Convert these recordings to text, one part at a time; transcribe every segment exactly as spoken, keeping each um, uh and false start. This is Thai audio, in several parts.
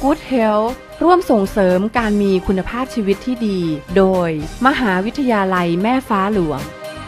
Good Health ร่วมส่งเสริมการมีคุณภาพชีวิตที่ดีโดยมหาวิทยาลัยแม่ฟ้าหลวง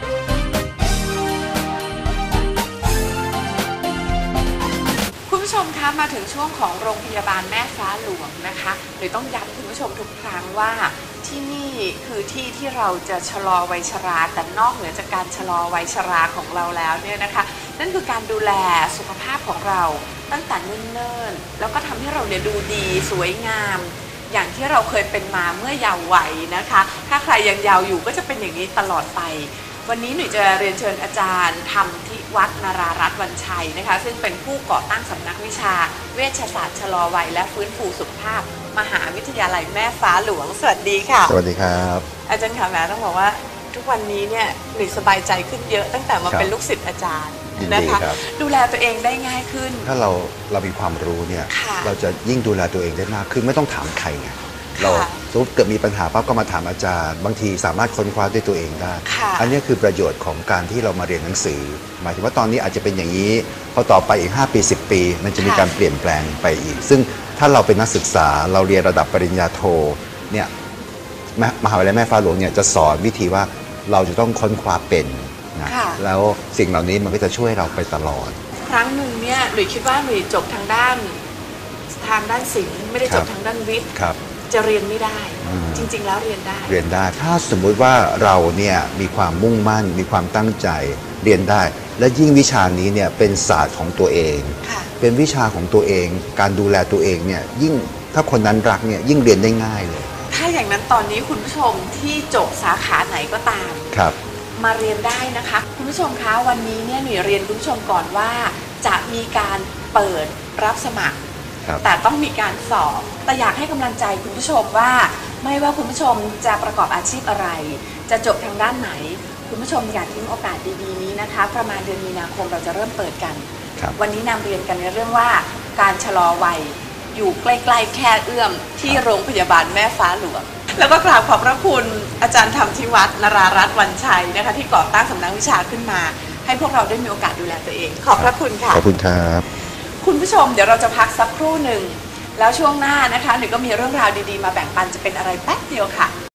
คุณผู้ชมคะมาถึงช่วงของโรงพยาบาลแม่ฟ้าหลวงนะคะหรือต้องย้ำคุณผู้ชมทุกครั้งว่าที่นี่คือที่ที่เราจะชะลอวัยชราแต่นอกเหนือจากการชะลอวัยชราของเราแล้วเนี่ยนะคะนั่นคือการดูแลสุขภาพของเราตั้งแต่เนิ่นๆแล้วก็ทำให้เราเนี่ยดูดีสวยงามอย่างที่เราเคยเป็นมาเมื่อเยาว์วัยนะคะถ้าใครยังเยาว์อยู่ก็จะเป็นอย่างนี้ตลอดไปวันนี้หนูจะเรียนเชิญอาจารย์ธรรมทิวัฒน์ นารารัตน์ วันชัยนะคะซึ่งเป็นผู้ก่อตั้งสำนักวิชาเวชศาสตร์ชะลอวัยและฟื้นฟูสุขภาพมหาวิทยาลัยแม่ฟ้าหลวงสวัสดีค่ะสวัสดีครับอาจารย์ค่ะแม่ต้องบอกว่าทุกวันนี้เนี่ยหนูสบายใจขึ้นเยอะตั้งแต่มาเป็นลูกศิษย์อาจารย์นะคะดูแลตัวเองได้ง่ายขึ้นถ้าเราเรามีความรู้เนี่ยเราจะยิ่งดูแลตัวเองได้มากขึ้นไม่ต้องถามใครไงเราสมมติเกิดมีปัญหาปั๊บก็มาถามอาจารย์บางทีสามารถค้นคว้าด้วยตัวเองได้อันนี้คือประโยชน์ของการที่เรามาเรียนหนังสือหมายถึงว่าตอนนี้อาจจะเป็นอย่างนี้พอต่อไปอีกห้าปีสิบปีมันจะมีการเปลี่ยนแปลงไปอีกซึ่งถ้าเราเป็นนักศึกษาเราเรียนระดับปริญญาโทเนี่ยมหาวิทยาลัยแม่ฟ้าหลวงเนี่ยจะสอนวิธีว่าเราจะต้องค้นคว้าเป็นนะแล้วสิ่งเหล่านี้มันก็จะช่วยเราไปตลอดครั้งหนึ่งเนี่ยหนูคิดว่าหนูจบทางด้านทางด้านศิลป์ไม่ได้จบทางด้านวิทย์จะเรียนไม่ได้จริงๆแล้วเรียนได้เรียนได้ถ้าสมมุติว่าเราเนี่ยมีความมุ่งมั่นมีความตั้งใจเรียนได้และยิ่งวิชานี้เนี่ยเป็นศาสตร์ของตัวเองเป็นวิชาของตัวเองการดูแลตัวเองเนี่ยยิ่งถ้าคนนั้นรักเนี่ยยิ่งเรียนได้ง่ายเลยถ้าอย่างนั้นตอนนี้คุณผู้ชมที่จบสาขาไหนก็ตามครับมาเรียนได้นะคะคุณผู้ชมคะวันนี้เนี่ยหนูเรียนคุณผู้ชมก่อนว่าจะมีการเปิดรับสมัครแต่ต้องมีการสอบแต่อยากให้กำลังใจคุณผู้ชมว่าไม่ว่าคุณผู้ชมจะประกอบอาชีพอะไรจะจบทางด้านไหนคุณผู้ชมอย่าทิ้งโอกาสดีๆนี้นะคะประมาณเดือนมีนาคมเราจะเริ่มเปิดกันวันนี้นำเรียนกันในเรื่องว่าการชะลอวัยอยู่ใกล้ๆแค่เอื้อมที่โรงพยาบาลแม่ฟ้าหลวงแล้วก็กราบขอบพระคุณอาจารย์ธรรมทิวัฒน์ นารารัตน์ วันชัยนะคะที่ก่อตั้งสำนักวิชาขึ้นมาให้พวกเราได้มีโอกาสดูแลตัวเองขอบพระคุณค่ะขอบคุณครับคุณผู้ชมเดี๋ยวเราจะพักสักครู่หนึ่งแล้วช่วงหน้านะคะหนูก็มีเรื่องราวดีๆมาแบ่งปันจะเป็นอะไรแป๊บเดียวค่ะ